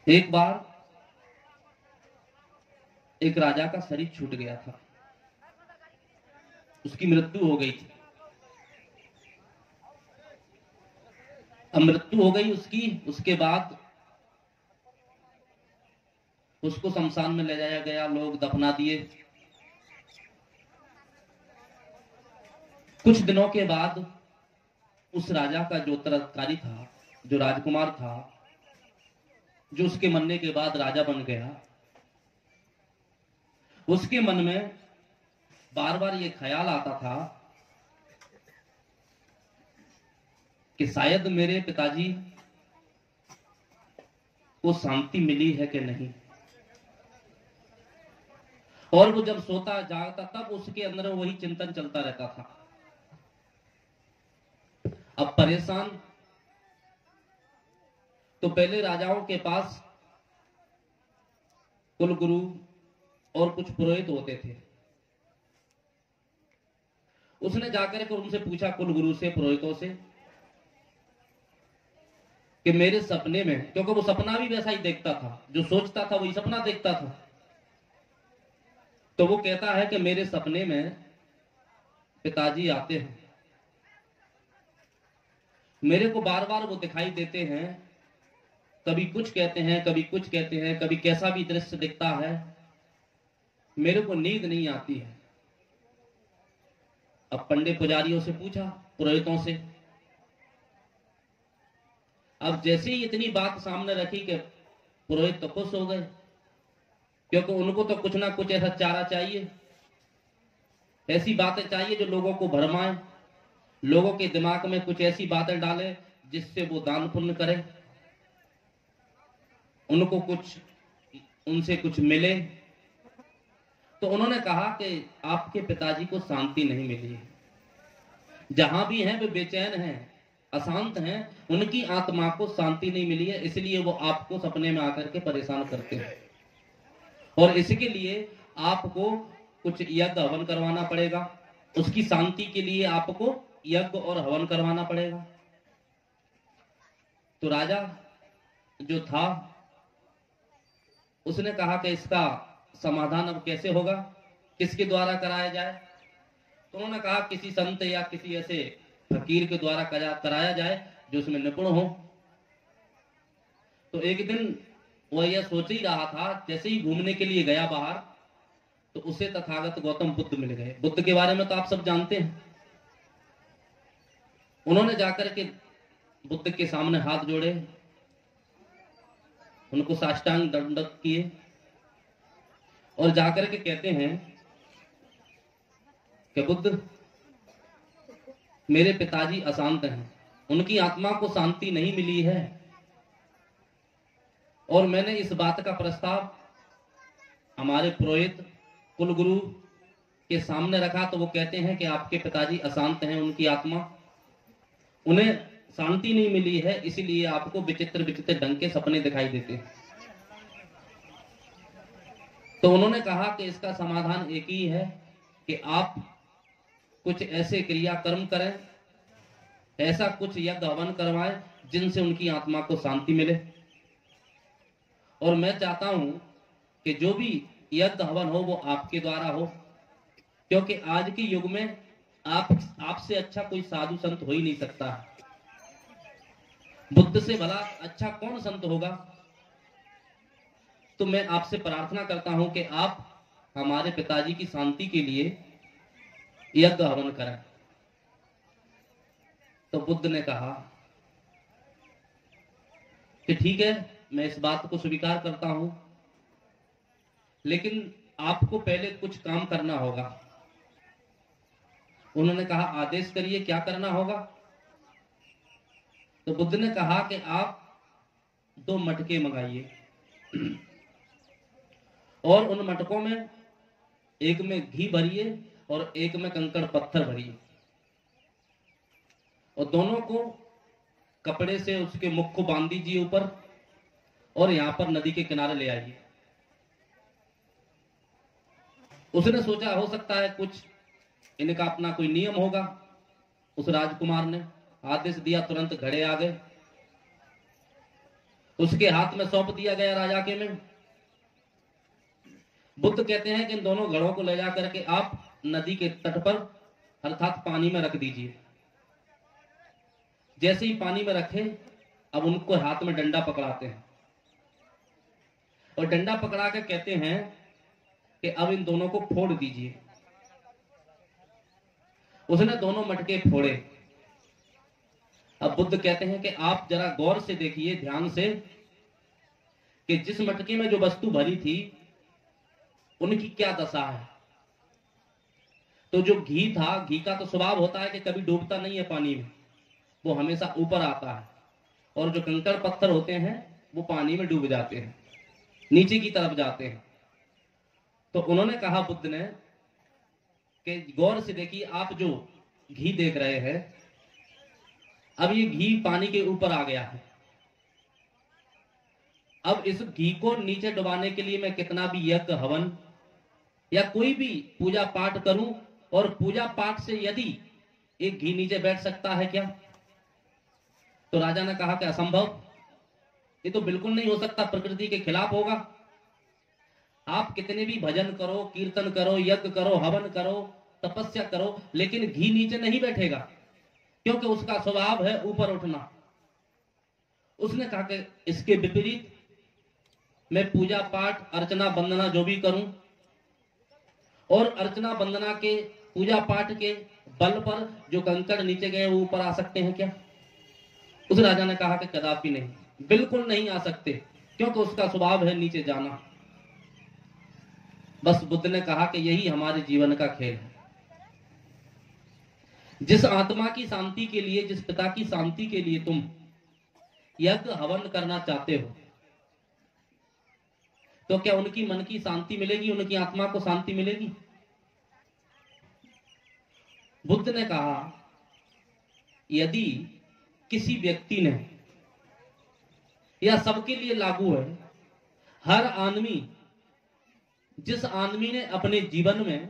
एक बार एक राजा का शरीर छूट गया था, उसकी मृत्यु हो गई थी। अब मृत्यु हो गई उसकी, उसके बाद उसको शमशान में ले जाया गया, लोग दफना दिए। कुछ दिनों के बाद उस राजा का जो उत्तराधिकारी था, जो राजकुमार था, जो उसके मरने के बाद राजा बन गया, उसके मन में बार बार ये ख्याल आता था कि शायद मेरे पिताजी को शांति मिली है कि नहीं। और वो जब सोता जागता तब उसके अंदर वही चिंतन चलता रहता था। अब परेशान तो पहले राजाओं के पास कुल गुरु और कुछ पुरोहित होते थे। उसने जाकर के उनसे पूछा, कुल गुरु से, पुरोहितों से, कि मेरे सपने में, क्योंकि वो सपना भी वैसा ही देखता था, जो सोचता था वही सपना देखता था, तो वो कहता है कि मेरे सपने में पिताजी आते हैं, मेरे को बार बार वो दिखाई देते हैं, कभी कुछ कहते हैं, कभी कुछ कहते हैं, कभी कैसा भी दृश्य दिखता है, मेरे को नींद नहीं आती है। अब पंडित पुजारियों से पूछा, पुरोहितों से। अब जैसे ही इतनी बात सामने रखी कि पुरोहित तो खुश हो गए, क्योंकि उनको तो कुछ ना कुछ ऐसा चारा चाहिए, ऐसी बातें चाहिए जो लोगों को भरमाए, लोगों के दिमाग में कुछ ऐसी बातें डाले जिससे वो दान पुण्य करें, उनको कुछ, उनसे कुछ मिले। तो उन्होंने कहा कि आपके पिताजी को शांति नहीं मिली है, जहां भी हैं वे बेचैन हैं, अशांत हैं, उनकी आत्मा को शांति नहीं मिली है, इसलिए वो आपको सपने में आकर के परेशान करते हैं, और इसके लिए आपको कुछ यज्ञ हवन करवाना पड़ेगा, उसकी शांति के लिए आपको यज्ञ और हवन करवाना पड़ेगा। तो राजा जो था उसने कहा कि इसका समाधान अब कैसे होगा, किसके द्वारा कराया जाए। तो उन्होंने कहा किसी संत या किसी ऐसे फकीर के द्वारा कराया जाए जो उसमें निपुण हो। तो एक दिन वह यह सोच ही रहा था, जैसे ही घूमने के लिए गया बाहर, तो उसे तथागत गौतम बुद्ध मिल गए। बुद्ध के बारे में तो आप सब जानते हैं। उन्होंने जाकर के बुद्ध के सामने हाथ जोड़े, उनको साष्टांग दंडवत किए और जाकर के कहते हैं कि बुद्ध, मेरे पिताजी अशांत हैं, उनकी आत्मा को शांति नहीं मिली है, और मैंने इस बात का प्रस्ताव हमारे पुरोहित कुलगुरु के सामने रखा, तो वो कहते हैं कि आपके पिताजी अशांत हैं, उनकी आत्मा, उन्हें शांति नहीं मिली है, इसीलिए आपको विचित्र विचित्र ढंग के सपने दिखाई देते हैं। तो उन्होंने कहा कि इसका समाधान एक ही है कि आप कुछ ऐसे क्रियाकर्म करें, ऐसा कुछ यज्ञ हवन करवाएं जिनसे उनकी आत्मा को शांति मिले, और मैं चाहता हूं कि जो भी यज्ञ हवन हो वो आपके द्वारा हो, क्योंकि आज के युग में आपसे अच्छा कोई साधु संत हो ही नहीं सकता। बुद्ध से भला अच्छा कौन संत होगा। तो मैं आपसे प्रार्थना करता हूं कि आप हमारे पिताजी की शांति के लिए यज्ञ हवन करें। तो बुद्ध ने कहा कि ठीक है, मैं इस बात को स्वीकार करता हूं, लेकिन आपको पहले कुछ काम करना होगा। उन्होंने कहा, आदेश करिए, क्या करना होगा। तो बुद्ध ने कहा कि आप 2 मटके मंगाइए, और उन मटकों में एक में घी भरिए और एक में कंकड़ पत्थर भरिए, और दोनों को कपड़े से उसके मुख को बांध दीजिए ऊपर, और यहां पर नदी के किनारे ले आइए। उसने सोचा हो सकता है कुछ इनका अपना कोई नियम होगा। उस राजकुमार ने आदेश दिया, तुरंत घड़े आ गए, उसके हाथ में सौंप दिया गया राजा के में। बुद्ध कहते हैं कि इन दोनों घड़ों को ले जा करके आप नदी के तट पर अर्थात पानी में रख दीजिए। जैसे ही पानी में रखे, अब उनको हाथ में डंडा पकड़ाते हैं और डंडा पकड़ा के कहते हैं कि अब इन दोनों को फोड़ दीजिए। उसने दोनों मटके फोड़े। अब बुद्ध कहते हैं कि आप जरा गौर से देखिए, ध्यान से, कि जिस मटके में जो वस्तु भरी थी उनकी क्या दशा है। तो जो घी था, घी का तो स्वभाव होता है कि कभी डूबता नहीं है पानी में, वो हमेशा ऊपर आता है, और जो कंकड़ पत्थर होते हैं वो पानी में डूब जाते हैं, नीचे की तरफ जाते हैं। तो उन्होंने कहा, बुद्ध ने, कि गौर से देखिए, आप जो घी देख रहे हैं, अब ये घी पानी के ऊपर आ गया है। अब इस घी को नीचे डुबाने के लिए मैं कितना भी यज्ञ हवन या कोई भी पूजा पाठ करूं, और पूजा पाठ से यदि एक घी नीचे बैठ सकता है क्या? तो राजा ने कहा कि असंभव, ये तो बिल्कुल नहीं हो सकता, प्रकृति के खिलाफ होगा। आप कितने भी भजन करो, कीर्तन करो, यज्ञ करो, हवन करो, तपस्या करो, लेकिन घी नीचे नहीं बैठेगा, क्योंकि उसका स्वभाव है ऊपर उठना। उसने कहा कि इसके विपरीत मैं पूजा पाठ, अर्चना, वंदना जो भी करूं, और अर्चना वंदना के, पूजा पाठ के बल पर जो कंकड़ नीचे गए वो ऊपर आ सकते हैं क्या? उस राजा ने कहा कि कदापि नहीं, बिल्कुल नहीं आ सकते, क्योंकि उसका स्वभाव है नीचे जाना। बस बुद्ध ने कहा कि यही हमारे जीवन का खेल है। जिस आत्मा की शांति के लिए, जिस पिता की शांति के लिए तुम यज्ञ हवन करना चाहते हो, तो क्या उनकी मन की शांति मिलेगी, उनकी आत्मा को शांति मिलेगी? बुद्ध ने कहा, यदि किसी व्यक्ति ने, या सबके लिए लागू है, हर आदमी, जिस आदमी ने अपने जीवन में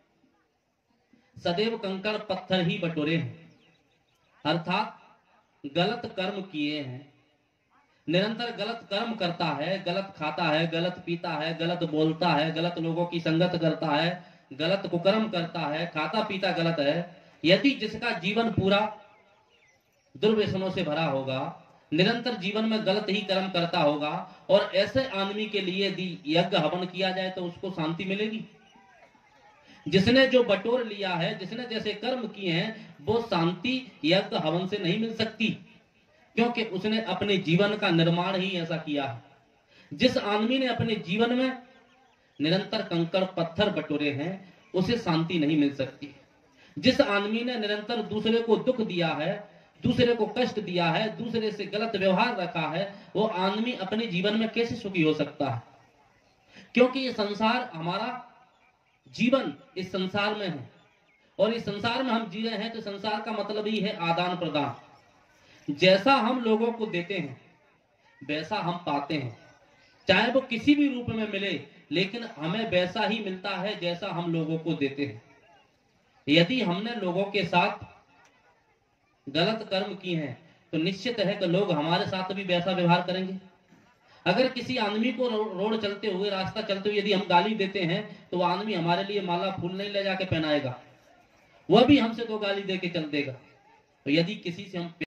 सदैव कंकड़ पत्थर ही बटोरे हैं, अर्थात गलत कर्म किए हैं, निरंतर गलत कर्म करता है, गलत खाता है, गलत पीता है, गलत बोलता है, गलत लोगों की संगत करता है, गलत कुकर्म करता है, खाता पीता गलत है, यदि जिसका जीवन पूरा दुर्व्यसनों से भरा होगा, निरंतर जीवन में गलत ही कर्म करता होगा, और ऐसे आदमी के लिए यदि यज्ञ हवन किया जाए तो उसको शांति मिलेगी? जिसने जो बटोर लिया है, जिसने जैसे कर्म किए हैं, वो शांति यज्ञ हवन से नहीं मिल सकती, क्योंकि उसने अपने जीवन का निर्माण ही ऐसा किया है। जिस आदमी ने अपने जीवन में निरंतर कंकड़ पत्थर बटोरे हैं, उसे शांति नहीं मिल सकती। जिस आदमी ने निरंतर दूसरे को दुख दिया है, दूसरे को कष्ट दिया है, दूसरे से गलत व्यवहार रखा है, वो आदमी अपने जीवन में कैसे सुखी हो सकता है? क्योंकि ये संसार, हमारा जीवन इस संसार में है, और इस संसार में हम जी रहे हैं, तो संसार का मतलब ही है आदान प्रदान। जैसा हम लोगों को देते हैं वैसा हम पाते हैं, चाहे वो किसी भी रूप में मिले, लेकिन हमें वैसा ही मिलता है जैसा हम लोगों को देते हैं। यदि हमने लोगों के साथ गलत कर्म किए हैं, तो निश्चित है कि लोग हमारे साथ भी वैसा व्यवहार करेंगे। अगर किसी आदमी को रोड चलते हुए, रास्ता चलते हुए यदि हम गाली देते हैं, तो वो आदमी हमारे लिए माला फूल नहीं ले जाके पहनाएगा, वह भी हमसे 2 गाली दे के चल देगा। तो यदि किसी से हम